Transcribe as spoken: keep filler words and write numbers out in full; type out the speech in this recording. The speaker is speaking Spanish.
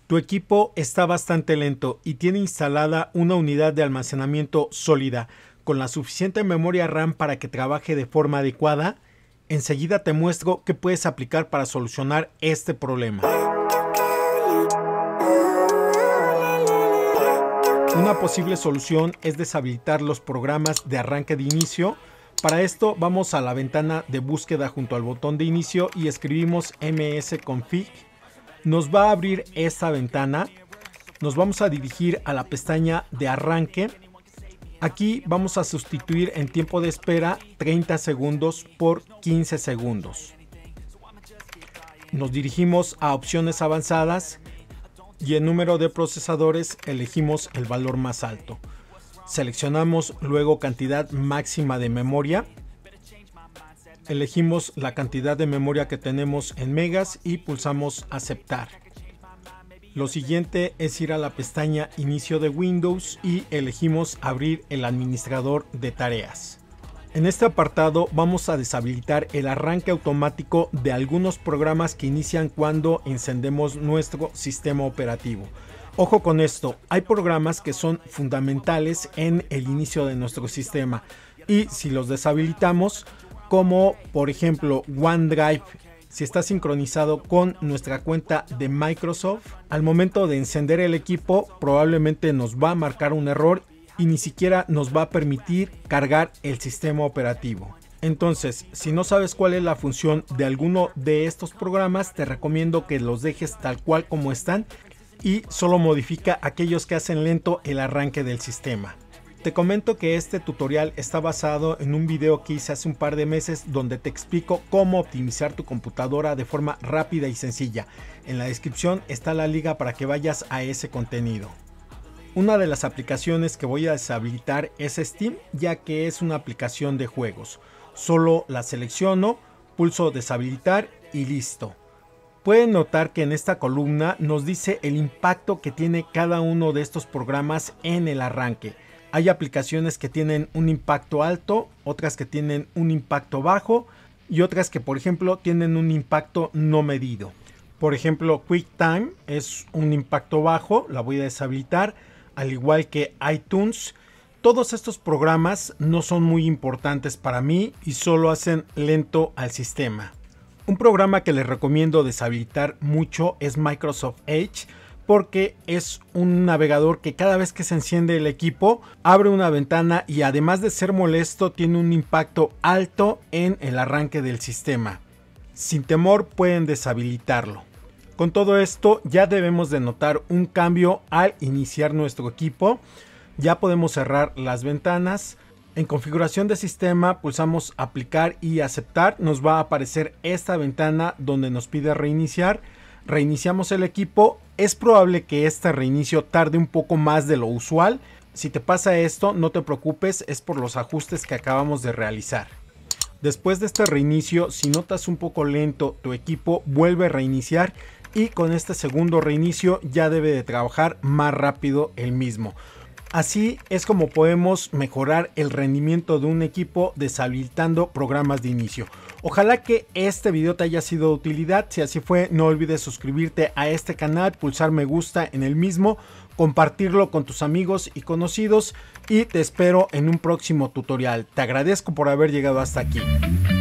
Tu equipo está bastante lento y tiene instalada una unidad de almacenamiento sólida con la suficiente memoria RAM para que trabaje de forma adecuada. Enseguida te muestro qué puedes aplicar para solucionar este problema. Una posible solución es deshabilitar los programas de arranque de inicio. Para esto vamos a la ventana de búsqueda junto al botón de inicio y escribimos msconfig. Nos va a abrir esta ventana. Nos vamos a dirigir a la pestaña de arranque. Aquí vamos a sustituir en tiempo de espera treinta segundos por quince segundos. Nos dirigimos a opciones avanzadas y en número de procesadores elegimos el valor más alto. Seleccionamos luego cantidad máxima de memoria. Elegimos la cantidad de memoria que tenemos en megas y pulsamos aceptar. Lo siguiente es ir a la pestaña inicio de Windows y elegimos abrir el administrador de tareas. En este apartado vamos a deshabilitar el arranque automático de algunos programas que inician cuando encendemos nuestro sistema operativo. Ojo con esto, hay programas que son fundamentales en el inicio de nuestro sistema y si los deshabilitamos, como por ejemplo OneDrive, si está sincronizado con nuestra cuenta de Microsoft, al momento de encender el equipo probablemente nos va a marcar un error y ni siquiera nos va a permitir cargar el sistema operativo. Entonces, si no sabes cuál es la función de alguno de estos programas, te recomiendo que los dejes tal cual como están y solo modifica aquellos que hacen lento el arranque del sistema. Te comento que este tutorial está basado en un video que hice hace un par de meses donde te explico cómo optimizar tu computadora de forma rápida y sencilla. En la descripción está la liga para que vayas a ese contenido. Una de las aplicaciones que voy a deshabilitar es Steam, ya que es una aplicación de juegos. Solo la selecciono, pulso deshabilitar y listo. Pueden notar que en esta columna nos dice el impacto que tiene cada uno de estos programas en el arranque. Hay aplicaciones que tienen un impacto alto, otras que tienen un impacto bajo y otras que por ejemplo tienen un impacto no medido. Por ejemplo, QuickTime es un impacto bajo, la voy a deshabilitar, al igual que iTunes. Todos estos programas no son muy importantes para mí y solo hacen lento al sistema. Un programa que les recomiendo deshabilitar mucho es Microsoft Edge, porque es un navegador que cada vez que se enciende el equipo abre una ventana y además de ser molesto tiene un impacto alto en el arranque del sistema. Sin temor pueden deshabilitarlo. Con todo esto ya debemos de notar un cambio al iniciar nuestro equipo. Ya podemos cerrar las ventanas. En configuración de sistema pulsamos aplicar y aceptar. Nos va a aparecer esta ventana donde nos pide reiniciar. Reiniciamos el equipo. Es probable que este reinicio tarde un poco más de lo usual. Si te pasa esto, no te preocupes, es por los ajustes que acabamos de realizar. Después de este reinicio, si notas un poco lento tu equipo, vuelve a reiniciar y con este segundo reinicio ya debe de trabajar más rápido el mismo. Así es como podemos mejorar el rendimiento de un equipo deshabilitando programas de inicio. Ojalá que este video te haya sido de utilidad. Si así fue, no olvides suscribirte a este canal, pulsar me gusta en el mismo, compartirlo con tus amigos y conocidos y te espero en un próximo tutorial. Te agradezco por haber llegado hasta aquí.